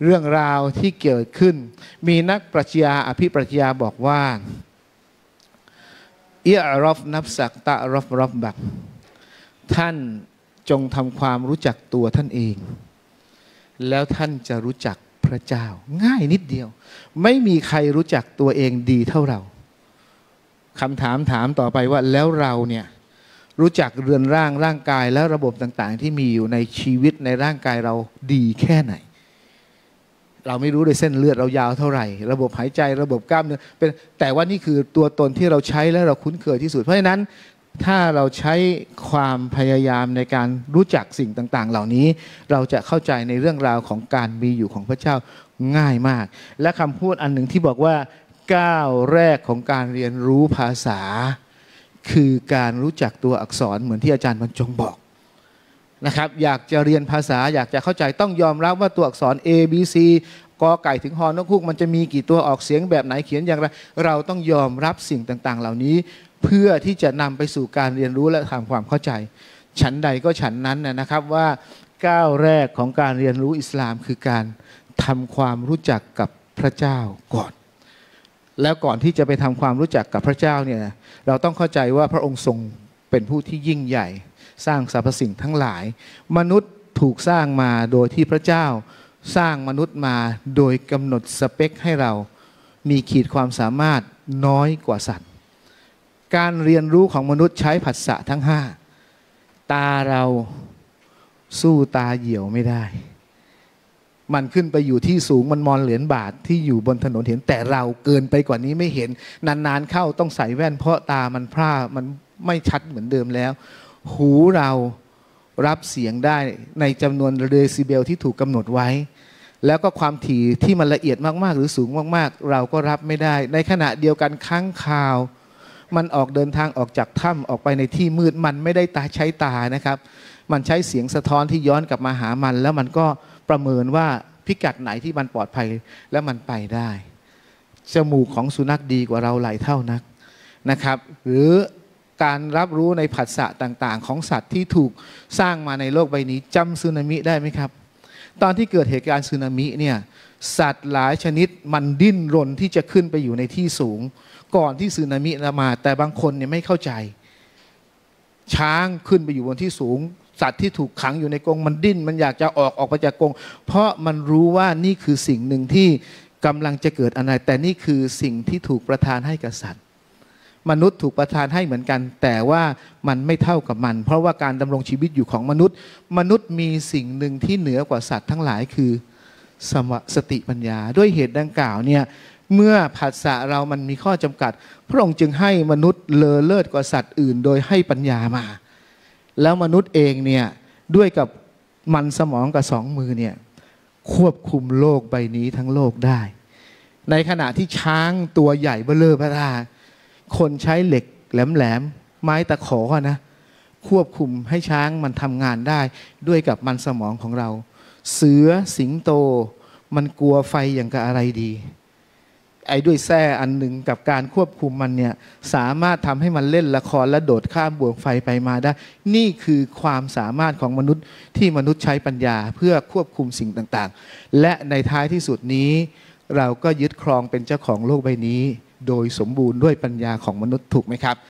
เรื่องราวที่เกิดขึ้นมีนักปรัชญาอภิปรัชญาบอกว่าอิอรอฟนับสักตะรอฟรอบบักท่านจงทำความรู้จักตัวท่านเองแล้วท่านจะรู้จักพระเจ้าง่ายนิดเดียวไม่มีใครรู้จักตัวเองดีเท่าเราคำถามต่อไปว่าแล้วเราเนี่ยรู้จักเรือนร่างกายและระบบต่างๆที่มีอยู่ในชีวิตในร่างกายเราดีแค่ไหนเราไม่รู้เลยเส้นเลือดเรายาวเท่าไหร่ระบบหายใจระบบกล้ามเนื้อเป็นแต่ว่านี่คือตัวตนที่เราใช้และเราคุ้นเคยที่สุดเพราะฉะนั้นถ้าเราใช้ความพยายามในการรู้จักสิ่งต่างๆเหล่านี้เราจะเข้าใจในเรื่องราวของการมีอยู่ของพระเจ้าง่ายมากและคำพูดอันหนึ่งที่บอกว่าก้าวแรกของการเรียนรู้ภาษาคือการรู้จักตัวอักษรเหมือนที่อาจารย์บรรจงบอกนะครับอยากจะเรียนภาษาอยากจะเข้าใจต้องยอมรับว่าตัวอักษร A B C กอไก่ถึงฮอนกฮูกมันจะมีกี่ตัวออกเสียงแบบไหนเขียนอย่างไรเราต้องยอมรับสิ่งต่างๆเหล่านี้เพื่อที่จะนำไปสู่การเรียนรู้และทำความเข้าใจฉันใดก็ฉันนั้นนะครับว่าก้าวแรกของการเรียนรู้อิสลามคือการทำความรู้จักกับพระเจ้าก่อนแล้วก่อนที่จะไปทำความรู้จักกับพระเจ้าเนี่ยเราต้องเข้าใจว่าพระองค์ทรงเป็นผู้ที่ยิ่งใหญ่สร้างสรรพสิ่งทั้งหลายมนุษย์ถูกสร้างมาโดยที่พระเจ้าสร้างมนุษย์มาโดยกำหนดสเปคให้เรามีขีดความสามารถน้อยกว่าสัตว์การเรียนรู้ของมนุษย์ใช้ผัสสะทั้ง5ตาเราสู้ตาเหยี่ยวไม่ได้มันขึ้นไปอยู่ที่สูงมันมองเหรียญบาทที่อยู่บนถนนเห็นแต่เราเกินไปกว่านี้ไม่เห็นนานๆเข้าต้องใส่แว่นเพราะตามันพร่ามันไม่ชัดเหมือนเดิมแล้วหูเรารับเสียงได้ในจำนวนเดซิเบลที่ถูกกำหนดไว้แล้วก็ความถี่ที่มันละเอียดมากๆหรือสูงมากๆเราก็รับไม่ได้ในขณะเดียวกันค้างคาวมันออกเดินทางออกจากถ้ำออกไปในที่มืดมันไม่ได้ใช้ตานะครับมันใช้เสียงสะท้อนที่ย้อนกลับมาหามันแล้วมันก็ประเมินว่าพิกัดไหนที่มันปลอดภัยแล้วมันไปได้จมูกของสุนัขดีกว่าเราหลายเท่านักนะครับหรือการรับรู้ในผัสสะต่างๆของสัตว์ที่ถูกสร้างมาในโลกใบนี้จำสึนามิได้ไหมครับตอนที่เกิดเหตุการณ์สึนามิเนี่ยสัตว์หลายชนิดมันดิ้นรนที่จะขึ้นไปอยู่ในที่สูงก่อนที่สึนามิจะมาแต่บางคนเนี่ยไม่เข้าใจช้างขึ้นไปอยู่บนที่สูงสัตว์ที่ถูกขังอยู่ในกรงมันดิ้นมันอยากจะออกไปจากกรงเพราะมันรู้ว่านี่คือสิ่งหนึ่งที่กำลังจะเกิดอะไรแต่นี่คือสิ่งที่ถูกประทานให้กับสัตว์มนุษย์ถูกประทานให้เหมือนกันแต่ว่ามันไม่เท่ากับมันเพราะว่าการดำรงชีวิตอยู่ของมนุษย์มีสิ่งหนึ่งที่เหนือกว่าสัตว์ทั้งหลายคือสติปัญญาด้วยเหตุดังกล่าวเนี่ยเมื่อผัสสะเรามันมีข้อจำกัดพระองค์จึงให้มนุษย์เลอเลิศกว่าสัตว์อื่นโดยให้ปัญญามาแล้วมนุษย์เองเนี่ยด้วยกับมันสมองกับ2 มือเนี่ยควบคุมโลกใบนี้ทั้งโลกได้ในขณะที่ช้างตัวใหญ่เบ้อเร่อพระราคนใช้เหล็กแหลมๆไม้ตะขอนะควบคุมให้ช้างมันทำงานได้ด้วยกับมันสมองของเราเสือสิงโตมันกลัวไฟอย่างกับอะไรดีไอ้ด้วยแส้อันหนึ่งกับการควบคุมมันเนี่ยสามารถทำให้มันเล่นละครและโดดข้ามบ่วงไฟไปมาได้นี่คือความสามารถของมนุษย์ที่มนุษย์ใช้ปัญญาเพื่อควบคุมสิ่งต่างๆและในท้ายที่สุดนี้เราก็ยึดครองเป็นเจ้าของโลกใบนี้โดยสมบูรณ์ด้วยปัญญาของมนุษย์ถูกไหมครับ